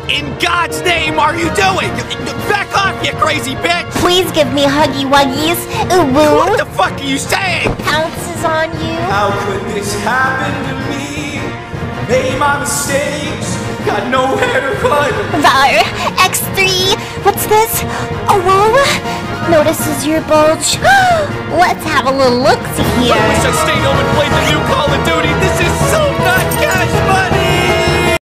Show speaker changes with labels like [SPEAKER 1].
[SPEAKER 1] in God's name are you doing? Back off, you crazy bitch!
[SPEAKER 2] Please give me huggy wuggies. Ooh woo.
[SPEAKER 1] What the fuck are you saying?
[SPEAKER 2] Pounces on you.
[SPEAKER 3] How could this happen to me? Made my mistakes, got nowhere to run.
[SPEAKER 2] Rar. X3. What's this? Oh, whoa. Notices your bulge. Let's have a little look-see here.
[SPEAKER 1] I wish I stayed home and played the new Call of Duty. This is so not cash money!